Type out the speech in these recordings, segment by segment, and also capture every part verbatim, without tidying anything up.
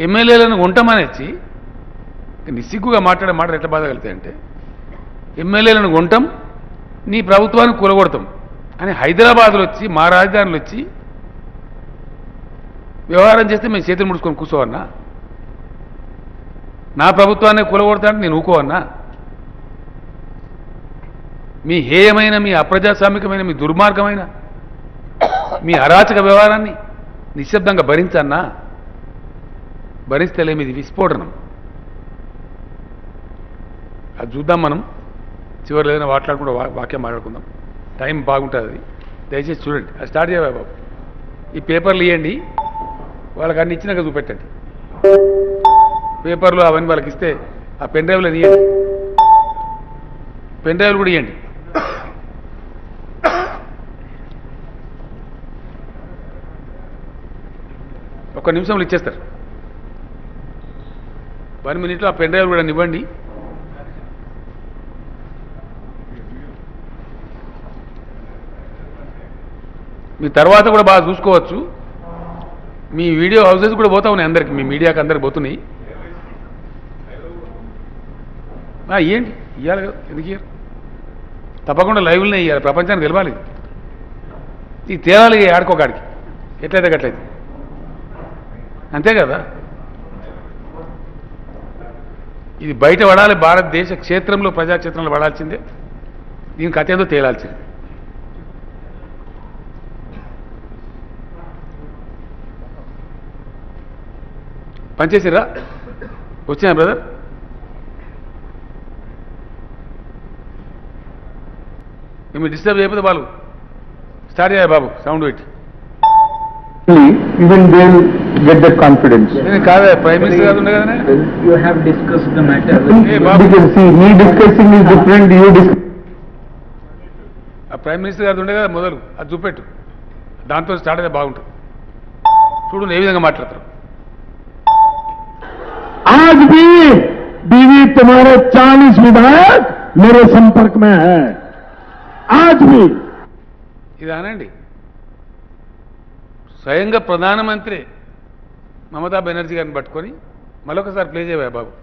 ఎమ్మెల్యేలను కొంటామనేసి నిస్సిగ్గుగా మాట్లాడే మాటలు ఎట్లా బాధ కలుగుతాయంటే ఎమ్మెల్యేలను కొంటాం నీ ప్రభుత్వాన్ని కూలగొడతాం అని హైదరాబాద్లో వచ్చి మా రాజధానిలో వచ్చి వ్యవహారం చేస్తే మేము చేతులు ముడుచుకొని కూర్చోవన్నా నా ప్రభుత్వాన్ని కూలగొడతానంటే నేను ఊకోవన్నా మీ హేయమైన మీ అప్రజాస్వామికమైన మీ దుర్మార్గమైన మీ అరాచక వ్యవహారాన్ని నిశ్శబ్దంగా భరించన్నా భరిస్తలేమి ఇది విస్ఫోటనం అది చూద్దాం మనం చివరిలో ఏదైనా మాట్లాడుకుంటూ వాక్యం మాట్లాడుకుందాం టైం బాగుంటుంది అది దయచేసి చూడండి అది స్టార్ట్ చేయవా బాబు ఈ పేపర్లు ఇవ్వండి వాళ్ళకి అన్ని ఇచ్చినాక చూపెట్టండి పేపర్లు అవన్నీ వాళ్ళకి ఇస్తే ఆ పెన్ డ్రైవ్లో ఇవ్వండి పెన్ డ్రైవ్లు కూడా ఇవ్వండి ఒక్క నిమిషంలో ఇచ్చేస్తారు వన్ మినిట్లో ఆ పెన్ డ్రైవ్ కూడా ఇవ్వండి మీ తర్వాత కూడా బాగా చూసుకోవచ్చు మీ వీడియో హౌసెస్ కూడా పోతా ఉన్నాయి అందరికి మీ మీడియాకి అందరికి పోతున్నాయి ఇవ్వండి ఇవ్వాలి కదా ఎందుకు ఇయ్యారు తప్పకుండా లైవ్లోనే ఇవ్వాలి ప్రపంచానికి తెలవాలి ఇది తేలాలి ఆడుకోకాడికి ఎట్లయితే గట్లయితే అంతే కదా ఇది బయట పడాలి భారతదేశ క్షేత్రంలో ప్రజాక్షేత్రంలో పడాల్సిందే దీనికి అత్యంత తేలాల్సిందే పనిచేసిరా వచ్చినా బ్రదర్ మేము డిస్టర్బ్ చేయకపోతే వాళ్ళు స్టార్ట్ చేయాలి బాబు సౌండ్ పెట్టి even they will get that confidence. కాదా ప్రైమ్ మినిస్టర్ గారు ఉండే కదా You have discussed the matter. Because see, me discussing is different. You discuss. ఆ ప్రైమ్ మినిస్టర్ గారు ఉండే కదా మొదలు అది చూపెట్టు దాంతో స్టార్ట్ అయితే బాగుంటుంది చూడు ఏ విధంగా మాట్లాడతారు आज भी बीवी तुम्हारे चालीस विधायक मेरे संपर्क में है आज भी ఇది అనండి స్వయంగా ప్రధానమంత్రి మమతా బెనర్జీ గారిని పట్టుకొని మరొకసారి ప్లే చేయవా బాబు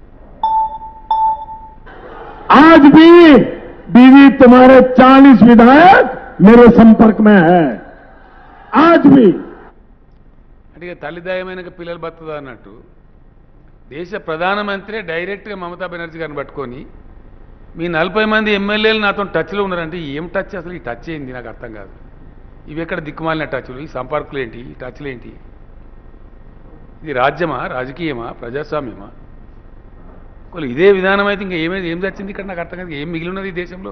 आज भी बीवी तुम्हारे चालीस विधायक मेरे संपर्क में है आज भी అంటే తల్లిదాయమైన పిల్లలు బతుదా అన్నట్టు దేశ ప్రధానమంత్రి డైరెక్ట్గా మమతా బెనర్జీ గారిని పట్టుకొని మీ నలభై మంది ఎమ్మెల్యేలు నాతో టచ్లో ఉన్నారంటే ఏం టచ్ అసలు ఈ టచ్ ఏంది నాకు అర్థం కాదు ఇవి ఎక్కడ దిక్కుమాలిన టచ్లు ఈ సంపర్కులు ఏంటి ఈ టచ్లు ఏంటి ఇది రాజ్యమా రాజకీయమా ప్రజాస్వామ్యమా వాళ్ళు ఇదే విధానం అయితే ఇంకా ఏమైంది ఏం వచ్చింది ఇక్కడ నాకు అర్థం కాదు ఏం మిగిలినది ఈ దేశంలో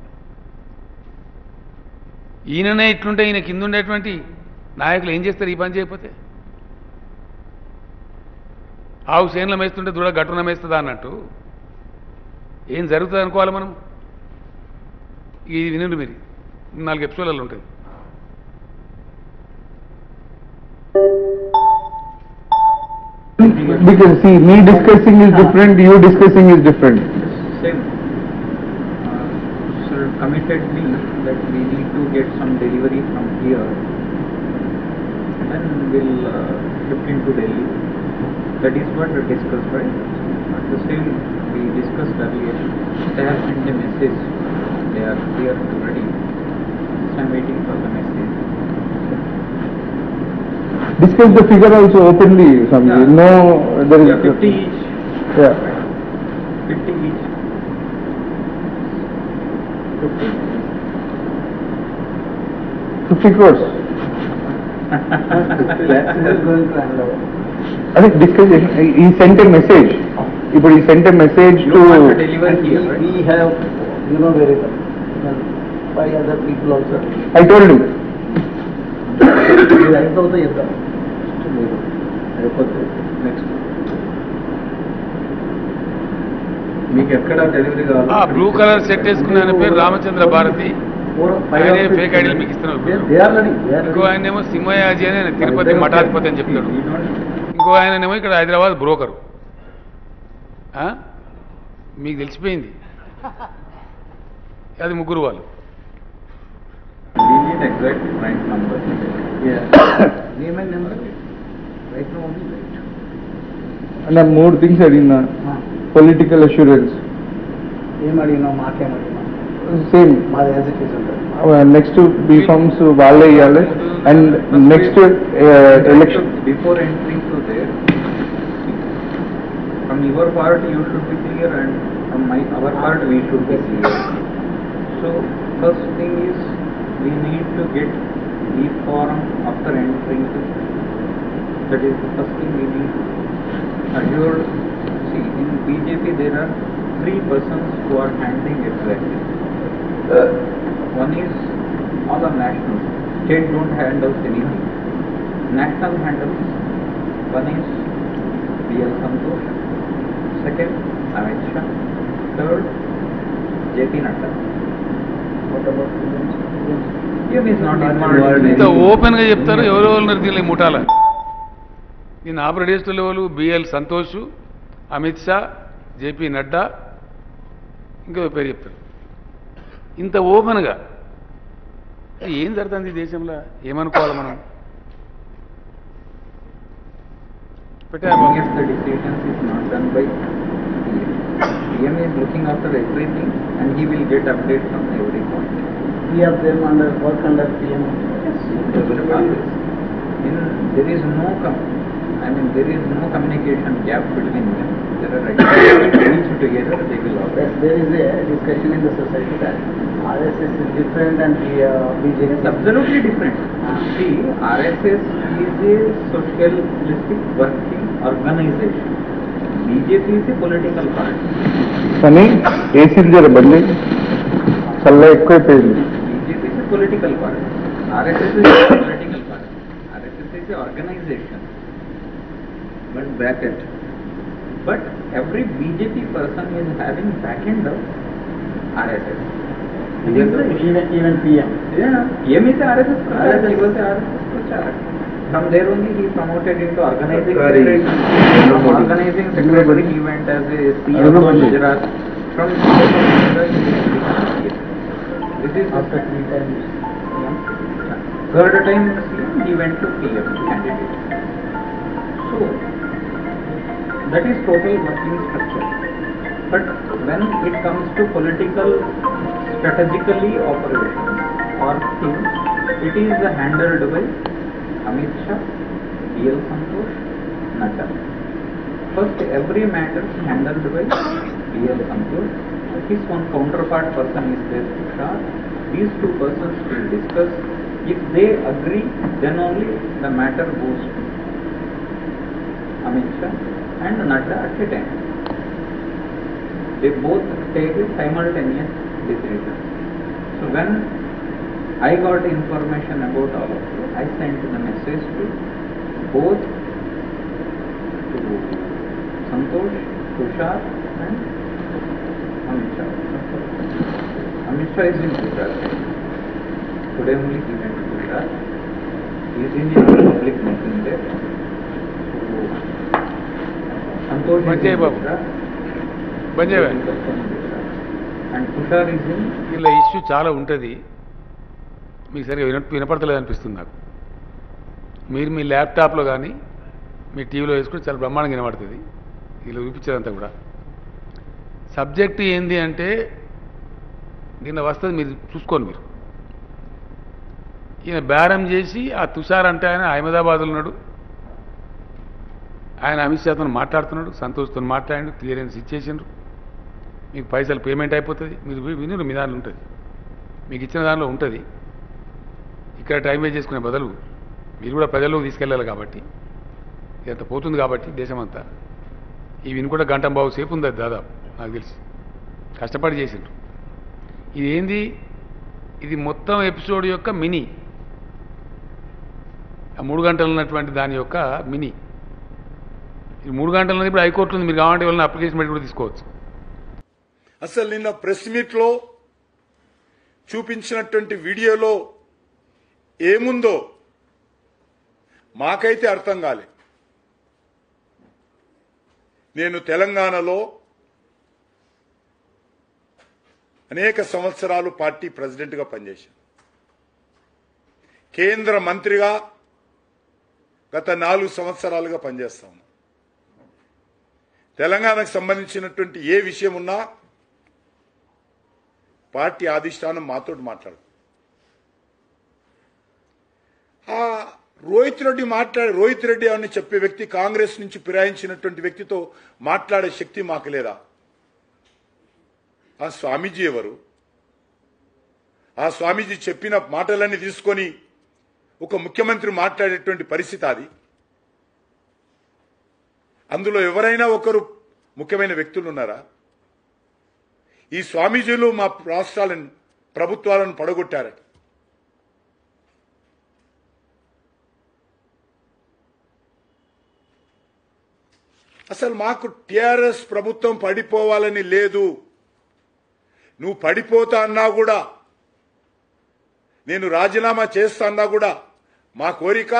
ఈయననే ఇట్లుంటే ఈయన కింద ఉండేటువంటి నాయకులు ఏం చేస్తారు ఈ పని చేయకపోతే ఆవు చేనులో మేస్తుంటే దూడ గట్టున మేస్తుందా అన్నట్టు ఏం జరుగుతుంది అనుకోవాలి మనం ఇది వినండి మీరు నాలుగు ఎపిసోడ్లలో ఉంటుంది because see me discussing is different, you discussing is different. Same. Uh, sir committed me that we need to get some delivery from here, and we'll uh, shift into Delhi. That is what we discussed, right? But the same we discussed earlier. They have sent a message. They are clear already. So I'm waiting for the message. Discuss the figure also openly. Some Yeah. no, there is Yeah, fifty each. Yeah, fifty each. fifty. fifty crores. I think discussion. He sent a message. But he sent a message You to. want to deliver here, right? We have, you know, there is five other people also. I told him. ఇది అయిన తర్వాత చెప్తాం మీరు అయిపోతే next మీకు ఎక్కడ delivery కావాలి? ఆ బ్లూ కలర్ సెట్ వేసుకున్న ఆయన పేరు రామచంద్ర భారతి ఆయనే ఫేక్ ఐడీలు మీకు ఇస్తున్నారు దే ఆర్ రెడీ ఇంకో ఆయనేమో సింహయాజీ అని ఆయన తిరుపతి మఠాధిపతి అని చెప్తాడు ఇంకో ఆయననేమో ఇక్కడ హైదరాబాద్ బ్రోకరు మీకు తెలిసిపోయింది అది ముగ్గురు వాళ్ళు We need exact right number. name and number right now only right అన్న మూడు థింగ్స్ అడిగినా. పొలిటికల్ అష్యూరెన్స్ ఏం అడిగినావు, మాకేం అడిగినావు, సేమ్. మాది యాజ్ ఇట్ ఈస్ ఉంటుంది. నెక్స్ట్ బీఫామ్స్ వాళ్ళే ఇవ్వాలి. And next election before entering to there, from your part you should be clear and from my our part we should be clear. So first thing is we need to get the form after entering to, that is the first thing we need assured. See, in B J P there are three persons who are handling exactly. One is all the national, state don't handle anything. National handles. One is B L Santosh, second Amit Shah, third J P Nadda. What about P M is not involved. ఇంత open గా చెప్తారు ఎవరెవరు దీనిలో ముఠాల. నేను operative level B L Santosh, Amit Shah, J P Nadda, ఇంకో పేరు చెప్తారు. ఇంత ఓపెన్గా ఏం జరుగుతుంది ఈ దేశంలో? ఏమనుకోవాలి మనం? పెట్టా If the decisions is not done by P M, P M is looking after everything and he will get update from every point. three of them under work under P M? Always. In, there is no, com I mean, there is no communication gap between them. There are activities each together, they will Yes, operate. there is a discussion in the society that R S S is different and the uh, B J P. It's absolutely different. See, R S S is a socialistic working organization. B J P is a political party. కానీ ఏసీలు జర బండి చల్ల ఎక్కువైపోయింది. B J P is a political party. R S S is a political party. R S S is an organization. But backend. But every B J P person is having backend of R S S. Even, even, even P M. Yeah, P M is a R S S Prachar. He was a R S S Prachar. From there only he promoted into organizing secretary. From organizing secretary he went as a C M of Gujarat. From C M of Gujarat he became P M. This is After three times. C M. Third time C M he went to P M candidate. So that is total working structure. But when it comes to political strategically operations or things, it is handled by Amit Shah, B L Santosh, Nadda. First, every matter is handled by B L Santosh. His one counterpart person is there, Tushar. These two persons will discuss. If they agree, then only the matter goes to Amit Shah and Nadda at a time. They both take a simultaneous decision. So when I got information about all of you, I sent the message to both to Santosh, Tushar and Amit Shah. Amit Shah is in Gujarat. Today only he went to Gujarat. He is in a public meeting there. So, Santosh is Bajay in Babu. Gujarat. బంజేవా And Tushar is in ఇలా issue చాలా ఉంటుంది. మీకు సరిగా విన వినపడతలేదు అనిపిస్తుంది నాకు. మీరు మీ ల్యాప్టాప్లో కానీ మీ టీవీలో వేసుకుని చాలా బ్రహ్మాండంగా వినపడుతుంది. ఇలా చూపించేదంతా కూడా సబ్జెక్ట్ ఏంది అంటే దీనిలో వస్తుంది, మీరు చూసుకోండి. మీరు ఈయన బేరం చేసి ఆ తుషార్ అంటే ఆయన అహ్మదాబాద్లో ఉన్నాడు. ఆయన అమిత్ షాతో మాట్లాడుతున్నాడు, సంతోష్తో మాట్లాడి క్లియరెన్స్ ఇచ్చేసిండ్రు. మీకు పైసలు పేమెంట్ అయిపోతుంది. మీరు విని మీ దాంట్లో ఉంటుంది, మీకు ఇచ్చిన దానిలో ఉంటుంది. ఇక్కడ టైం వేస్ట్ చేసుకునే బదులు మీరు కూడా ప్రజల్లోకి తీసుకెళ్ళాలి కాబట్టి ఇదంతా పోతుంది కాబట్టి దేశమంతా. ఈ విని కూడా గంట బావు సేపు ఉంది అది దాదాపు నాకు తెలిసి కష్టపడి చేసిండ్రు. ఇది ఏంది? ఇది మొత్తం ఎపిసోడ్ యొక్క మినీ, ఆ మూడు గంటలు ఉన్నటువంటి దాని యొక్క మినీ. ఇది మూడు గంటల ఇప్పుడు హైకోర్టు ఉంది, మీరు కావాలంటే వాళ్ళని అప్లికేషన్ పెట్టి కూడా తీసుకోవచ్చు. అసలు నిన్న ప్రెస్ మీట్లో చూపించినటువంటి వీడియోలో ఏముందో మాకైతే అర్థం కాలే. నేను తెలంగాణలో అనేక సంవత్సరాలు పార్టీ ప్రెసిడెంట్గా పనిచేశాను. కేంద్ర మంత్రిగా గత నాలుగు సంవత్సరాలుగా పనిచేస్తాను. తెలంగాణకు సంబంధించినటువంటి ఏ విషయం ఉన్నా పార్టీ అధిష్టానం మాతో మాట్లాడు. ఆ రోహిత్ రెడ్డి మాట్లాడే రోహిత్ రెడ్డి అని చెప్పే వ్యక్తి కాంగ్రెస్ నుంచి ఫిరాయించినటువంటి వ్యక్తితో మాట్లాడే శక్తి మాకు లేదా? ఆ స్వామీజీ ఎవరు? ఆ స్వామీజీ చెప్పిన మాటలన్నీ తీసుకొని ఒక ముఖ్యమంత్రి మాట్లాడేటువంటి పరిస్థితి అది. అందులో ఎవరైనా ఒకరు ముఖ్యమైన వ్యక్తులు ఉన్నారా? ఈ స్వామీజీలు మా రాష్ట్రాలను ప్రభుత్వాలను పడగొట్టారట. అసలు మాకు టిఆర్ఎస్ ప్రభుత్వం పడిపోవాలని లేదు. నువ్వు పడిపోతా అన్నా కూడా, నేను రాజీనామా చేస్తా అన్నా కూడా మా కోరిక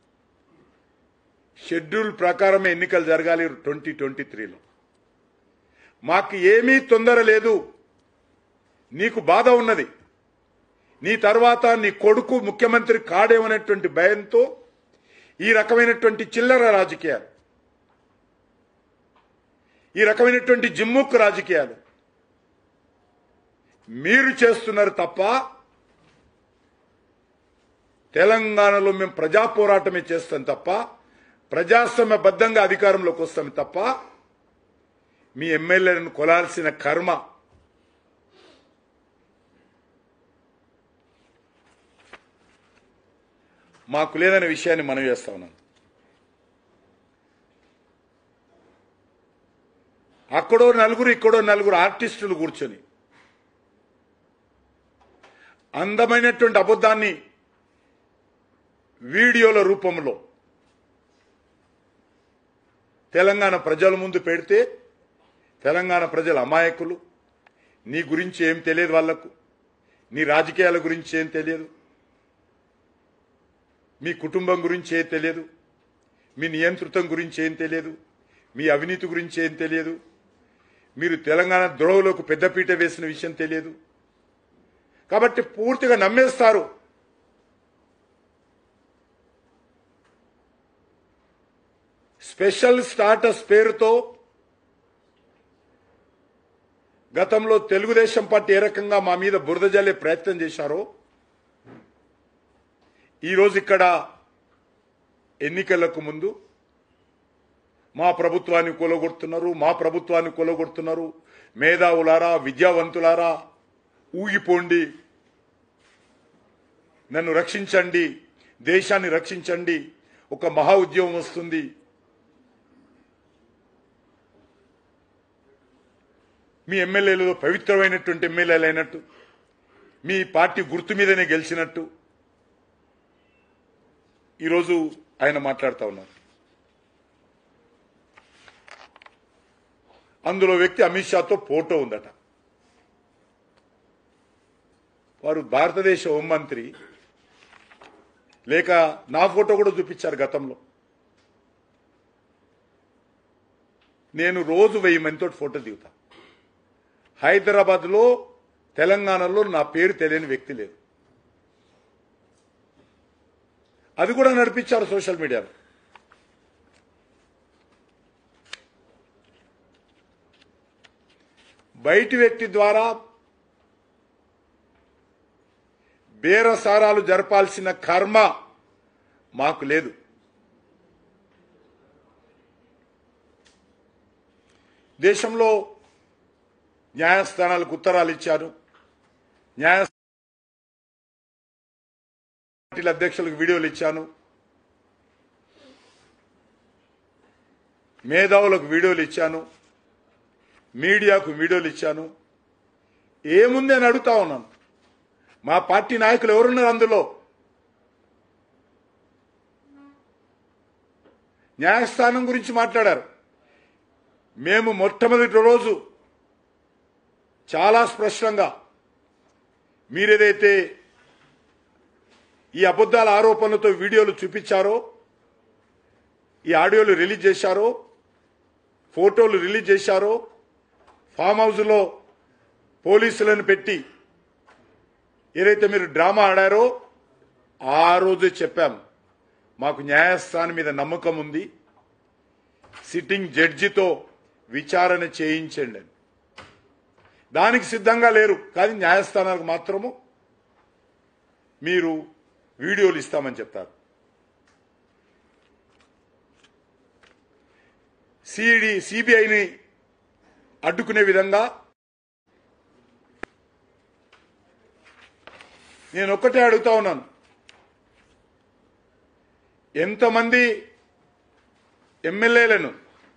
షెడ్యూల్ ప్రకారమే ఎన్నికలు జరగాలి ట్వంటీ ట్వంటీ త్రీలో. మాకు ఏమీ తొందర లేదు. నీకు బాధ ఉన్నది. నీ తర్వాత నీ కొడుకు ముఖ్యమంత్రి కాడేమనేటువంటి భయంతో ఈ రకమైనటువంటి చిల్లర రాజకీయాలు, ఈ రకమైనటువంటి జిమ్ముక్కు రాజకీయాలు మీరు చేస్తున్నారు తప్ప తెలంగాణలో మేము ప్రజా పోరాటమే చేస్తాం తప్ప, ప్రజాస్వామ్యబద్ధంగా అధికారంలోకి వస్తాం తప్ప మీ ఎమ్మెల్యేలను కొలాల్సిన కర్మ మాకు లేదనే విషయాన్ని మనం చేస్తా ఉన్నాం. అక్కడో నలుగురు ఇక్కడో నలుగురు ఆర్టిస్టులు కూర్చొని అందమైనటువంటి అబద్ధాన్ని వీడియోల రూపంలో తెలంగాణ ప్రజల ముందు పెడితే తెలంగాణ ప్రజల అమాయకులు. నీ గురించి ఏం తెలియదు వాళ్లకు, నీ రాజకీయాల గురించి ఏం తెలియదు, మీ కుటుంబం గురించి ఏం తెలియదు, మీ నియంతృత్వం గురించి ఏం తెలియదు, మీ అవినీతి గురించి ఏం తెలియదు, మీరు తెలంగాణ ద్రోహులకు పెద్దపీట వేసిన విషయం తెలియదు. కాబట్టి పూర్తిగా నమ్మేస్తారు. స్పెషల్ స్టాటస్ పేరుతో గతంలో తెలుగుదేశం పార్టీ ఏ రకంగా మా మీద బురద జల్లే ప్రయత్నం చేశారో, ఈరోజు ఇక్కడ ఎన్నికలకు ముందు మా ప్రభుత్వాన్ని కూలగొడుతున్నారు, మా ప్రభుత్వాన్ని కూలగొడుతున్నారు, మేధావులారా, విద్యావంతులారా ఊగిపోండి, నన్ను రక్షించండి, దేశాన్ని రక్షించండి, ఒక మహా ఉద్యమం వస్తుంది. మీ ఎమ్మెల్యేలు పవిత్రమైనటువంటి ఎమ్మెల్యేలు అయినట్టు, మీ పార్టీ గుర్తు మీదనే గెలిచినట్టు ఈరోజు ఆయన మాట్లాడుతూ ఉన్నారు. అందులో వ్యక్తి అమిత్ షాతో ఫోటో ఉందట. వారు భారతదేశ హోంమంత్రి, లేక నా ఫోటో కూడా చూపించారు గతంలో. నేను రోజు వెయ్యి మందితో ఫోటో దిగుతా. హైదరాబాద్లో తెలంగాణలో నా పేరు తెలియని వ్యక్తి లేదు. అది కూడా నడిపించారు సోషల్ మీడియాలో. బయటి వ్యక్తి ద్వారా బేరసారాలు జరపాల్సిన కర్మ మాకు లేదు. దేశంలో న్యాయస్థానాలకు ఉత్తరాలు ఇచ్చాను, న్యాయస్థానాల అధ్యక్షులకు వీడియోలు ఇచ్చాను, మేధావులకు వీడియోలు ఇచ్చాను, మీడియాకు వీడియోలు ఇచ్చాను. ఏముంది అని అడుగుతా ఉన్నాను. మా పార్టీ నాయకులు ఎవరున్నారు అందులో? న్యాయస్థానం గురించి మాట్లాడారు. మేము మొట్టమొదటి రోజు చాలా స్పష్టంగా మీరేదైతే ఈ అబద్ధాల ఆరోపణలతో వీడియోలు చూపించారో, ఈ ఆడియోలు రిలీజ్ చేశారో, ఫోటోలు రిలీజ్ చేశారో, ఫామ్ హౌస్లో పోలీసులను పెట్టి ఏదైతే మీరు డ్రామా ఆడారో ఆ రోజే చెప్పాము, మాకు న్యాయస్థానం మీద నమ్మకం ఉంది, సిట్టింగ్ జడ్జితో విచారణ చేయించండి అని. దానికి సిద్ధంగా లేరు. కానీ న్యాయస్థానాలకు మాత్రము మీరు వీడియోలు ఇస్తామని చెప్తారు. సిఈడి సిబిఐని అడ్డుకునే విధంగా నేను ఒక్కటే అడుగుతా ఉన్నాను, ఎంతమంది ఎమ్మెల్యేలను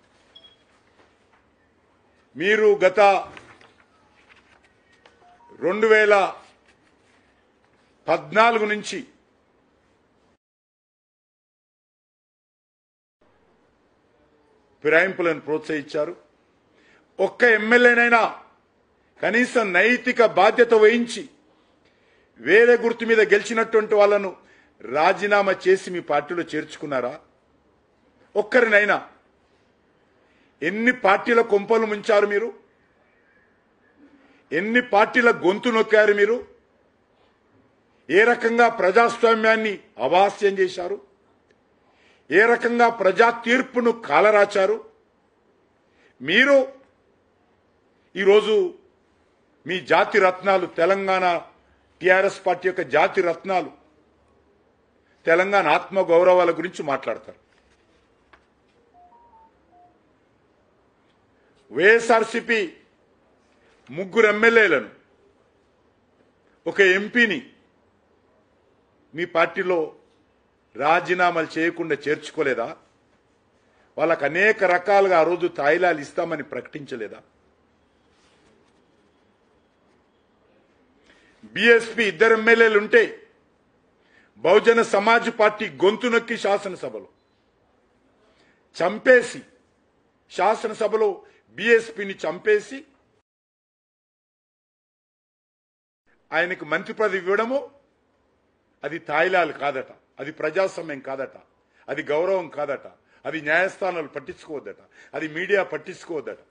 మీరు గత రెండు వేల పద్నాలుగు నుంచి ఫిరాయింపులను ప్రోత్సహించారు? ఒక్క ఎమ్మెల్యేనైనా కనీసం నైతిక బాధ్యత వహించి వేరే గుర్తు మీద గెలిచినటువంటి వాళ్ళను రాజీనామా చేసి మీ పార్టీలో చేర్చుకున్నారా? ఒక్కరినైనా? ఎన్ని పార్టీల కొంపలు ముంచారు మీరు? ఎన్ని పార్టీల గొంతు నొక్కారు మీరు? ఏ రకంగా ప్రజాస్వామ్యాన్ని అవాస్యం చేశారు? ఏ రకంగా ప్రజా తీర్పును కాలరాచారు? మీరు ఈరోజు మీ జాతి రత్నాలు, తెలంగాణ టిఆర్ఎస్ పార్టీ యొక్క జాతి రత్నాలు, తెలంగాణ ఆత్మ గౌరవాల గురించి మాట్లాడతారు. వైఎస్ఆర్సీపీ ముగ్గురు ఎమ్మెల్యేలను, ఒక ఎంపీని మీ పార్టీలో రాజీనామాలు చేయకుండా చేర్చుకోలేదా? వాళ్ళకు అనేక రకాలుగా ఆ రోజు తాయిలాలు ఇస్తామని ప్రకటించలేదా? బీఎస్పీ ఇద్దరు ఎమ్మెల్యేలుంటే బహుజన సమాజ్ పార్టీ గొంతు నొక్కి శాసనసభలో చంపేసి, శాసనసభలో బీఎస్పీని చంపేసి ఆయనకు మంత్రి పదవి ఇవ్వడము అది తాయిలాలు కాదట, అది ప్రజాస్వామ్యం కాదట, అది గౌరవం కాదట, అది న్యాయస్థానాలు పట్టించుకోవద్దట, అది మీడియా పట్టించుకోవద్దట.